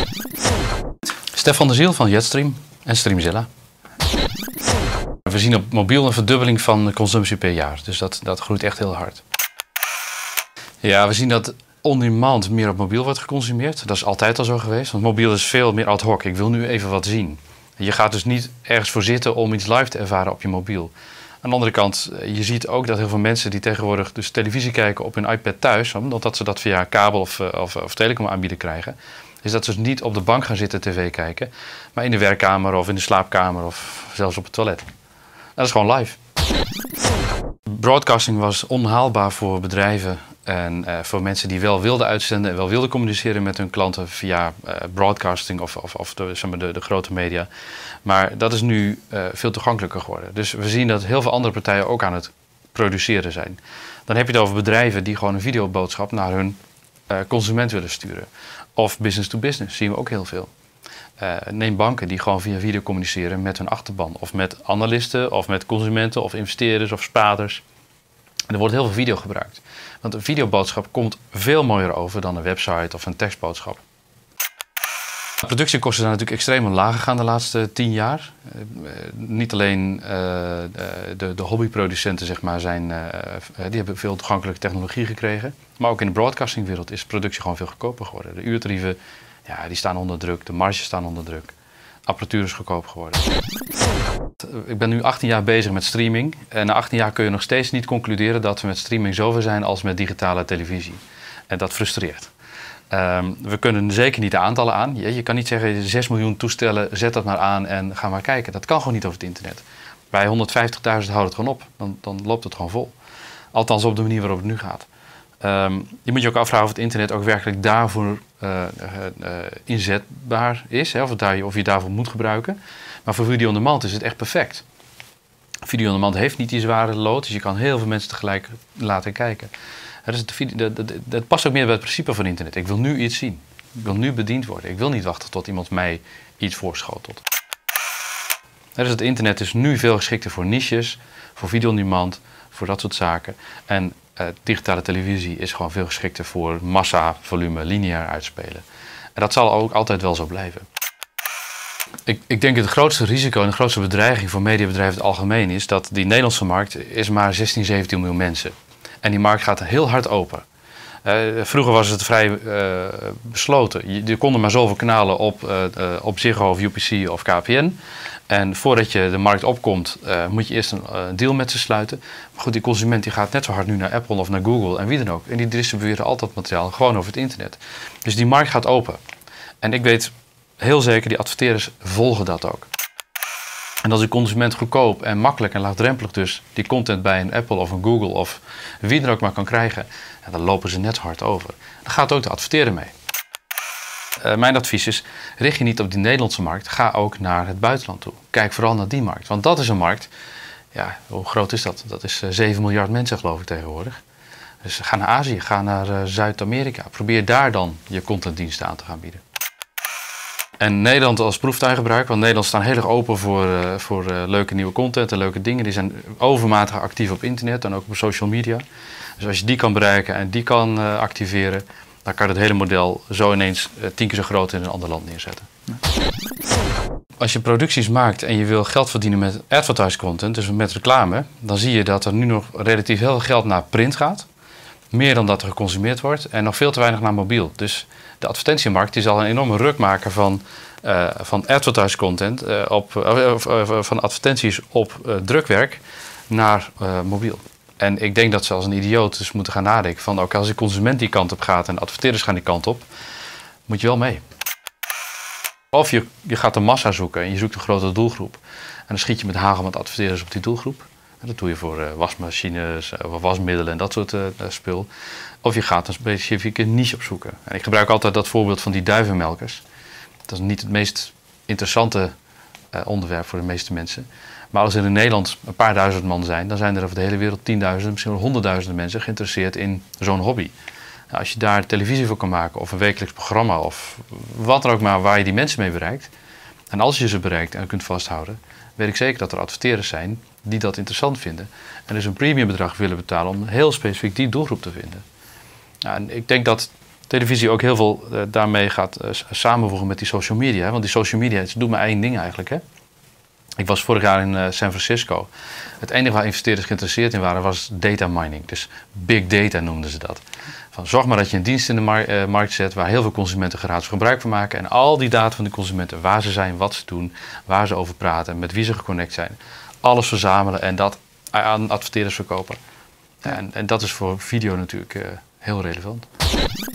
Stefan de Ziel van Jetstream en Streamzilla. We zien op mobiel een verdubbeling van de consumptie per jaar. Dus dat groeit echt heel hard. Ja, we zien dat on-demand meer op mobiel wordt geconsumeerd. Dat is altijd al zo geweest. Want mobiel is veel meer ad hoc. Ik wil nu even wat zien. Je gaat dus niet ergens voor zitten om iets live te ervaren op je mobiel. Aan de andere kant, je ziet ook dat heel veel mensen die tegenwoordig dus televisie kijken op hun iPad thuis, omdat ze dat via kabel of telecom aanbieden krijgen, is dat ze dus niet op de bank gaan zitten tv kijken, maar in de werkkamer of in de slaapkamer of zelfs op het toilet. Dat is gewoon live. Broadcasting was onhaalbaar voor bedrijven en voor mensen die wel wilden uitzenden en wel wilden communiceren met hun klanten via broadcasting of de grote media. Maar dat is nu veel toegankelijker geworden. Dus we zien dat heel veel andere partijen ook aan het produceren zijn. Dan heb je het over bedrijven die gewoon een videoboodschap naar hun consument willen sturen. Of business to business, zien we ook heel veel. Neem banken die gewoon via video communiceren met hun achterban. Of met analisten, of met consumenten, of investeerders, of spaarders. En er wordt heel veel video gebruikt. Want een videoboodschap komt veel mooier over dan een website of een tekstboodschap. De productiekosten zijn natuurlijk extreem omlaag gegaan de laatste 10 jaar. Niet alleen de hobbyproducenten zeg maar, die hebben veel toegankelijke technologie gekregen. Maar ook in de broadcastingwereld is productie gewoon veel goedkoper geworden. De uurtarieven die staan onder druk, de marges staan onder druk. Apparatuur is goedkoop geworden. Ik ben nu 18 jaar bezig met streaming. En na 18 jaar kun je nog steeds niet concluderen dat we met streaming zover zijn als met digitale televisie. En dat frustreert. We kunnen zeker niet de aantallen aan. Je kan niet zeggen 6 miljoen toestellen, zet dat maar aan en ga maar kijken. Dat kan gewoon niet over het internet. Bij 150.000 houdt het gewoon op. Dan loopt het gewoon vol. Althans op de manier waarop het nu gaat. Je moet je ook afvragen of het internet ook werkelijk daarvoor inzetbaar is. Hè? Of je daarvoor moet gebruiken. Maar voor video on demand is het echt perfect. Video on demand heeft niet die zware load. Dus je kan heel veel mensen tegelijk laten kijken. Dat past ook meer bij het principe van internet. Ik wil nu iets zien. Ik wil nu bediend worden. Ik wil niet wachten tot iemand mij iets voorschotelt. Dus het internet is nu veel geschikter voor niches, voor video on demand, voor dat soort zaken. En digitale televisie is gewoon veel geschikter voor massa, volume, lineair uitspelen. En dat zal ook altijd wel zo blijven. Ik denk dat het grootste risico en de grootste bedreiging voor mediabedrijven in het algemeen is dat die Nederlandse markt is maar 16, 17 miljoen mensen. En die markt gaat heel hard open. Vroeger was het vrij besloten. Je kon er maar zoveel kanalen op Ziggo of UPC of KPN. En voordat je de markt opkomt, moet je eerst een deal met ze sluiten. Maar goed, die consument die gaat net zo hard nu naar Apple of naar Google en wie dan ook. En die distribueren al dat materiaal gewoon over het internet. Dus die markt gaat open. En ik weet heel zeker, die adverteerders volgen dat ook. En als de consument goedkoop en makkelijk en laagdrempelig dus die content bij een Apple of een Google of wie dan ook maar kan krijgen, dan lopen ze net zo hard over. Dan gaat ook de adverteerder mee. Mijn advies is, richt je niet op die Nederlandse markt, ga ook naar het buitenland toe. Kijk vooral naar die markt, want dat is een markt, hoe groot is dat? Dat is 7 miljard mensen geloof ik tegenwoordig. Dus ga naar Azië, ga naar Zuid-Amerika. Probeer daar dan je contentdiensten aan te gaan bieden. En Nederland als proeftuin gebruiken, want Nederland staan heel erg open voor leuke nieuwe content en leuke dingen. Die zijn overmatig actief op internet en ook op social media. Dus als je die kan bereiken en die kan activeren, dan kan je het hele model zo ineens 10 keer zo groot in een ander land neerzetten. Als je producties maakt en je wil geld verdienen met advertised content, dus met reclame, dan zie je dat er nu nog relatief heel veel geld naar print gaat. Meer dan dat er geconsumeerd wordt en nog veel te weinig naar mobiel. Dus de advertentiemarkt die zal een enorme ruk maken van advertised content, van advertenties op drukwerk naar mobiel. En ik denk dat ze als een idioot dus moeten gaan nadenken van ook als de consument die kant op gaat en de adverteerders gaan die kant op, moet je wel mee. Of je gaat de massa zoeken en je zoekt een grote doelgroep. En dan schiet je met hagel met adverteerders op die doelgroep. En dat doe je voor wasmachines, wasmiddelen en dat soort spul. Of je gaat een specifieke niche opzoeken. En ik gebruik altijd dat voorbeeld van die duivenmelkers. Dat is niet het meest interessante onderwerp voor de meeste mensen. Maar als er in Nederland een paar duizend man zijn, dan zijn er over de hele wereld 10.000, misschien wel 100.000 mensen geïnteresseerd in zo'n hobby. Nou, als je daar televisie voor kan maken of een wekelijks programma of wat dan ook maar waar je die mensen mee bereikt. En als je ze bereikt en kunt vasthouden, weet ik zeker dat er adverteerders zijn die dat interessant vinden. En dus een premiumbedrag willen betalen om heel specifiek die doelgroep te vinden. Nou, en ik denk dat televisie ook heel veel daarmee gaat samenvoegen met die social media. Hè? Want die social media, ze doen maar één ding eigenlijk. Hè? Ik was vorig jaar in San Francisco. Het enige waar investeerders geïnteresseerd in waren was data mining. Dus big data noemden ze dat. Van, zorg maar dat je een dienst in de markt zet waar heel veel consumenten gratis gebruik van maken. En al die data van de consumenten, waar ze zijn, wat ze doen, waar ze over praten, met wie ze geconnect zijn. Alles verzamelen en dat aan adverteerders verkopen. Ja, en dat is voor video natuurlijk heel relevant.